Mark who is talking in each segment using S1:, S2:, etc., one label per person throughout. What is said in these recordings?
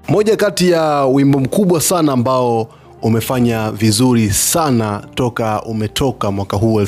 S1: Moja kati ya wimbo mkubwa sana ambao umefanya vizuri sana toka umetoka mwaka huu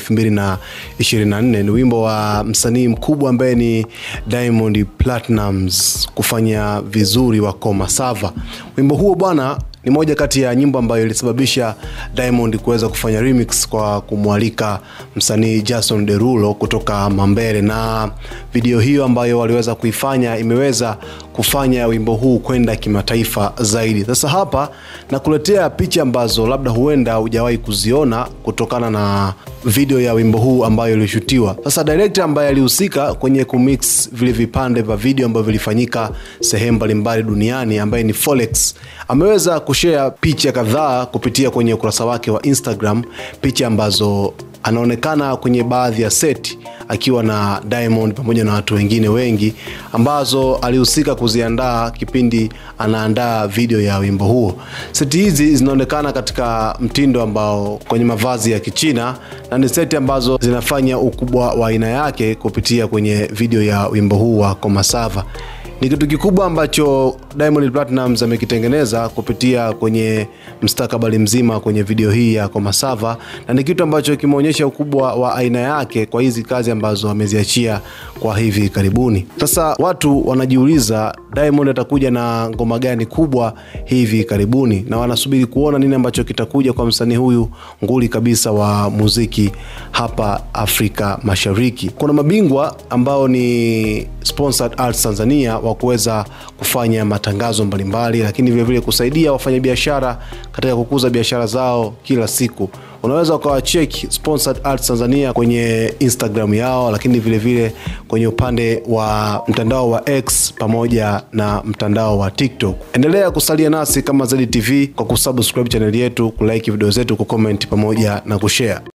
S1: 2024 ni wimbo wa msanii mkubwa ambaye ni Diamond Platnumz kufanya vizuri wa Komasava. Wimbo huo bwana ni moja kati ya nyimbo ambayo ilisababisha Diamond kuweza kufanya remix kwa kumwalika msanii Jason Derulo kutoka Mambele, na video hiyo ambayo waliweza kuifanya imeweza kufanya wimbo huu kwenda kimataifa zaidi. Sasa hapa nakuletea picha ambazo labda huenda hujawahi kuziona kutokana na video ya wimbo huu ambayo ilishutiwa. Sasa director ambaye alihusika kwenye kumix vile vipande vya video ambavyo vilifanyika sehemu mbalimbali duniani ambaye ni Folex ameweza kushare picha kadhaa kupitia kwenye ukurasa wake wa Instagram, picha ambazo anaonekana kwenye baadhi ya set akiwa na Diamond pamoja na watu wengine wengi ambazo alihusika kuziandaa kipindi anaandaa video ya wimbo huo. Seti hizi zinaonekana katika mtindo ambao kwenye mavazi ya Kichina na ni seti ambazo zinafanya ukubwa wa aina yake kupitia kwenye video ya wimbo huu wa Komasava. Ni kitu kikubwa ambacho Diamond Platnumz amekitengeneza kupitia kwenye mstakabali mzima kwenye video hii ya Komasava, na ni kitu ambacho kimeonyesha ukubwa wa aina yake kwa hizi kazi ambazo ameziachia kwa hivi karibuni. Sasa watu wanajiuliza Diamond atakuja na ngoma gani kubwa hivi karibuni, na wanasubiri kuona nini ambacho kitakuja kwa msanii huyu nguli kabisa wa muziki hapa Afrika Mashariki. Kuna mabingwa ambao ni Sponsored Arts Tanzania wa kuweza kufanya matangazo mbalimbali, lakini vile vile kusaidia wafanyabiashara katika kukuza biashara zao kila siku. Unaweza ukawacheck Sponsored Arts Tanzania kwenye Instagram yao, lakini vile vile kwenye upande wa mtandao wa X pamoja na mtandao wa TikTok. Endelea kusalia nasi kama ZTV kwa kusubscribe channel yetu, kulike video zetu, kucomment pamoja na kushare.